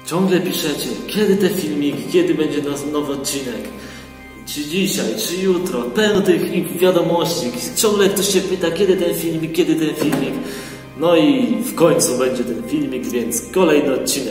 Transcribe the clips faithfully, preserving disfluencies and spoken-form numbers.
Ciągle piszecie, kiedy te filmiki, kiedy będzie nowy odcinek. Czy dzisiaj, czy jutro. Pełno tych wiadomości. Ciągle ktoś się pyta, kiedy ten filmik, kiedy ten filmik. No i w końcu będzie ten filmik, więc kolejny odcinek.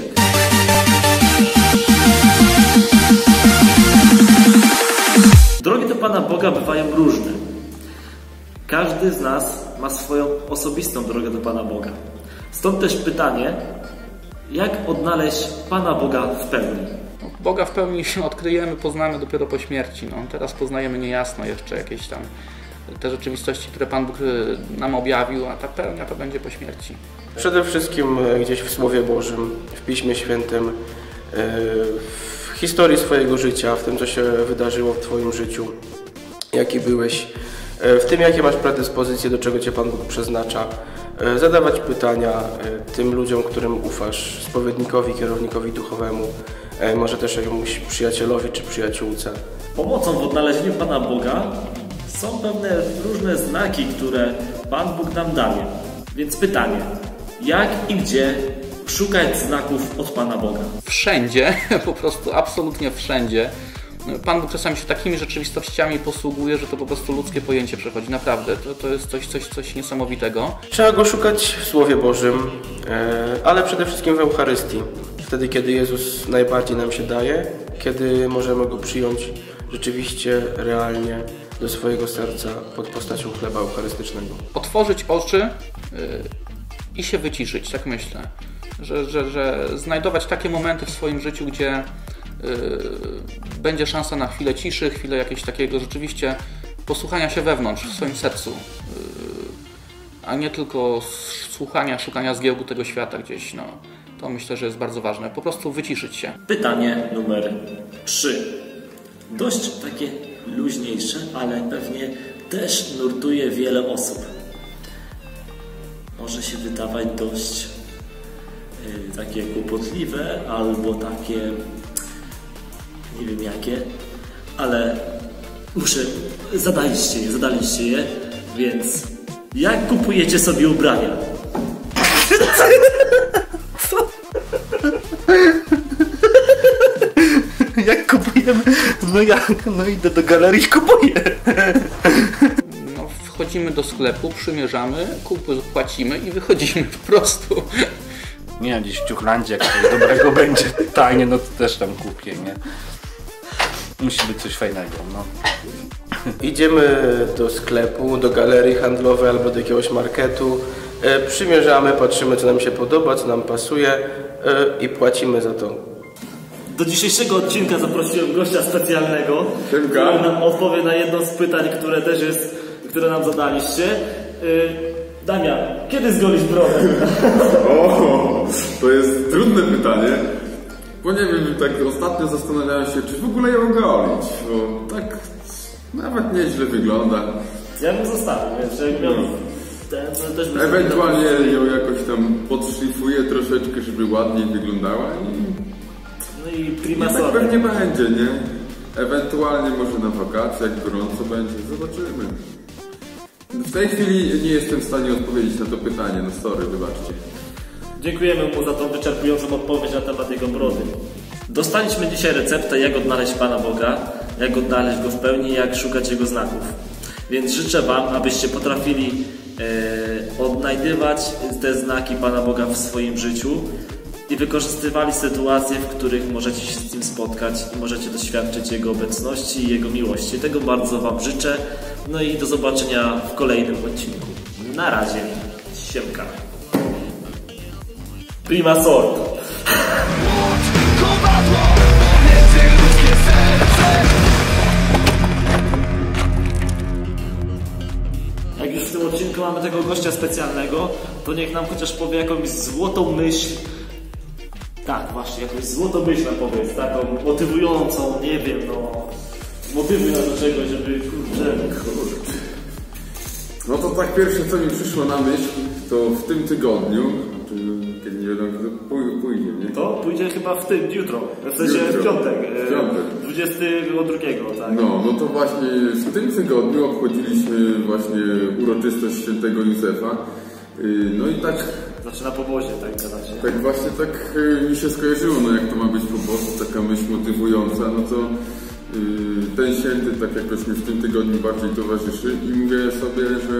Drogi do Pana Boga bywają różne. Każdy z nas ma swoją osobistą drogę do Pana Boga. Stąd też pytanie, jak odnaleźć Pana Boga w pełni? Boga w pełni odkryjemy, poznamy dopiero po śmierci. No, teraz poznajemy niejasno jeszcze jakieś tam te rzeczywistości, które Pan Bóg nam objawił, a ta pełnia to będzie po śmierci. Przede wszystkim gdzieś w Słowie Bożym, w Piśmie Świętym, w historii swojego życia, w tym, co się wydarzyło w Twoim życiu, jaki byłeś, w tym, jakie masz predyspozycje, do czego Cię Pan Bóg przeznacza, zadawać pytania tym ludziom, którym ufasz, spowiednikowi, kierownikowi duchowemu, może też jakiemuś przyjacielowi czy przyjaciółce. Pomocą w odnalezieniu Pana Boga są pewne różne znaki, które Pan Bóg nam daje. Więc pytanie, jak i gdzie szukać znaków od Pana Boga? Wszędzie, po prostu absolutnie wszędzie. Pan Bóg czasami się takimi rzeczywistościami posługuje, że to po prostu ludzkie pojęcie przechodzi. Naprawdę, to, to jest coś, coś, coś niesamowitego. Trzeba Go szukać w Słowie Bożym, ale przede wszystkim w Eucharystii. Wtedy, kiedy Jezus najbardziej nam się daje, kiedy możemy Go przyjąć rzeczywiście, realnie do swojego serca pod postacią chleba eucharystycznego. Otworzyć oczy yy, i się wyciszyć, tak myślę. Że, że, że znajdować takie momenty w swoim życiu, gdzie yy, będzie szansa na chwilę ciszy, chwilę jakiegoś takiego rzeczywiście posłuchania się wewnątrz, w swoim sercu. Yy, a nie tylko słuchania, szukania zgiełku tego świata gdzieś. No. To myślę, że jest bardzo ważne. Po prostu wyciszyć się. Pytanie numer trzy. Dość takie luźniejsze, ale pewnie też nurtuje wiele osób. Może się wydawać dość yy, takie kłopotliwe, albo takie nie wiem jakie, ale muszę, zadaliście je, zadaliście je, więc jak kupujecie sobie ubrania? Co? Jak kupujemy? No jak? No idę do galerii i kupuję. No, wchodzimy do sklepu, przymierzamy, kupy płacimy i wychodzimy po prostu. Nie wiem, gdzieś w Ciuchlandzie, jak coś dobrego będzie tajnie, no to też tam kupię, nie? Musi być coś fajnego, no. Idziemy do sklepu, do galerii handlowej albo do jakiegoś marketu, e, przymierzamy, patrzymy, co nam się podoba, co nam pasuje e, i płacimy za to. Do dzisiejszego odcinka zaprosiłem gościa specjalnego, który nam odpowie na jedno z pytań, które też jest, które nam zadaliście. Yy, Damian, kiedy zgolisz brodę? O, to jest trudne pytanie, bo nie wiem, tak ostatnio zastanawiałem się, czy w ogóle ją golić, bo tak nawet nieźle wygląda. Ja bym zostawił, więc że miał ten, to też by ewentualnie ją jakoś tam podszlifuję troszeczkę, żeby ładniej wyglądała i no i prima tak pewnie będzie, nie? Ewentualnie może na wakacjach, jak gorąco będzie, zobaczymy. W tej chwili nie jestem w stanie odpowiedzieć na to pytanie, no sorry, wybaczcie. Dziękujemy mu za tą wyczerpującą odpowiedź na temat jego brody. Dostaliśmy dzisiaj receptę, jak odnaleźć Pana Boga, jak odnaleźć Go w pełni, jak szukać Jego znaków. Więc życzę Wam, abyście potrafili e, odnajdywać te znaki Pana Boga w swoim życiu i wykorzystywali sytuacje, w których możecie się z Nim spotkać i możecie doświadczyć Jego obecności i Jego miłości. Tego bardzo Wam życzę. No i do zobaczenia w kolejnym odcinku. Na razie. Siemka. Prima sorto. Jak już w tym odcinku mamy tego gościa specjalnego, to niech nam chociaż powie jakąś złotą myśl. Tak, właśnie, jakąś złotą myśl nam powiedz, taką motywującą, nie wiem, no... Motywuj nas do czegoś, żeby, kurczę, kurczę. No to tak pierwsze, co mi przyszło na myśl, to w tym tygodniu, kiedy nie wiadomo, kiedy pójdzie, nie? To pójdzie chyba w tym, jutro, w sensie w piątek, w piątek. dwudziestego drugiego, tak? No, no to właśnie w tym tygodniu obchodziliśmy właśnie uroczystość świętego Józefa. No i tak Znaczy na pobozie, tak gadacie. Tak właśnie tak y, mi się skojarzyło, no jak to ma być po prostu taka myśl motywująca, no to y, ten święty tak jakoś mi w tym tygodniu bardziej towarzyszy i mówię sobie, że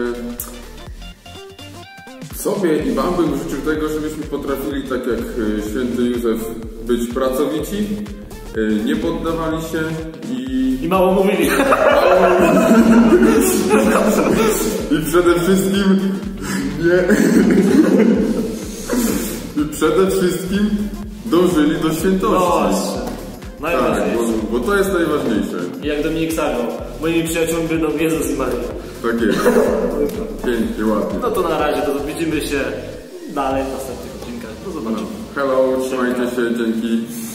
sobie i wam bym życzył tego, żebyśmy potrafili tak jak y, święty Józef być pracowici, y, nie poddawali się i... I mało mówili. I przede wszystkim nie... I przede wszystkim dążyli do świętości. No właśnie. Tak, Najważniejsze. bo, bo to jest najważniejsze. I jak Dominik Sago, moimi przyjaciółmi będą Jezus i Maria. Tak jest. Pięknie, ładnie. No to na razie, to widzimy się dalej w następnych odcinkach. Do zobaczenia. Hello, trzymajcie się, dzięki.